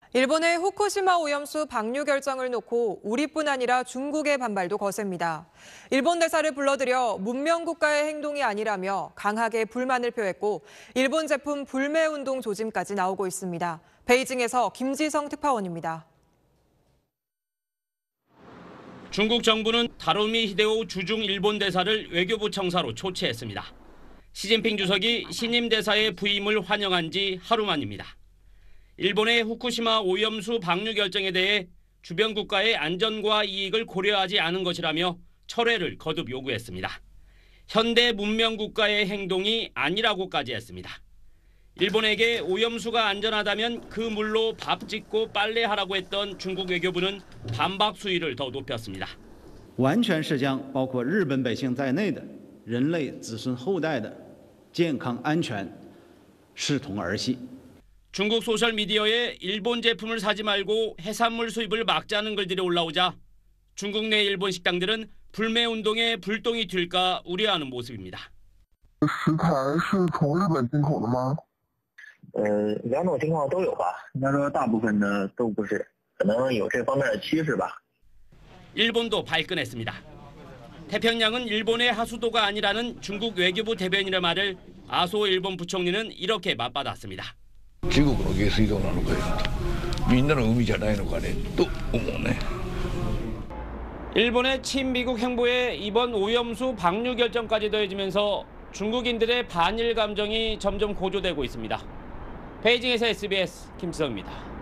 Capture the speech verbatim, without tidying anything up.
일본의 후쿠시마 오염수 방류 결정을 놓고 우리뿐 아니라 중국의 반발도 거셉니다. 일본 대사를 불러들여 문명 국가의 행동이 아니라며 강하게 불만을 표했고 일본 제품 불매 운동 조짐까지 나오고 있습니다. 베이징에서 김지성 특파원입니다. 중국 정부는 다루미 히데오 주중 일본 대사를 외교부 청사로 초치했습니다. 시진핑 주석이 신임 대사의 부임을 환영한 지 하루 만입니다. 일본의 후쿠시마 오염수 방류 결정에 대해 주변 국가의 안전과 이익을 고려하지 않은 것이라며 철회를 거듭 요구했습니다. 현대 문명 국가의 행동이 아니라고까지 했습니다. 일본에게 오염수가 안전하다면 그 물로 밥 짓고 빨래하라고 했던 중국 외교부는 반박 수위를 더 높였습니다. 完全是将包括日本百姓在内的人类子孙后代的健康安全视同儿戏. 중국 소셜미디어에 일본 제품을 사지 말고 해산물 수입을 막자는 글들이 올라오자 중국 내 일본 식당들은 불매 운동에 불똥이 튈까 우려하는 모습입니다. 食材是从日本进口的吗？ 呃，两种情况都有吧。应该说大部分的都不是，可能有这方面的趋势吧。 일본도 발끈했습니다. 태평양은 일본의 하수도가 아니라는 중국 외교부 대변인의 말을 아소 일본 부총리는 이렇게 맞받았습니다. 中国の下水道なのかよと、みんなの海じゃないのかねと思うね。 일본의 친미국 행보에 이번 오염수 방류 결정까지 더해지면서 중국인들의 반일 감정이 점점 고조되고 있습니다. 베이징에서 에스비에스 김지성입니다.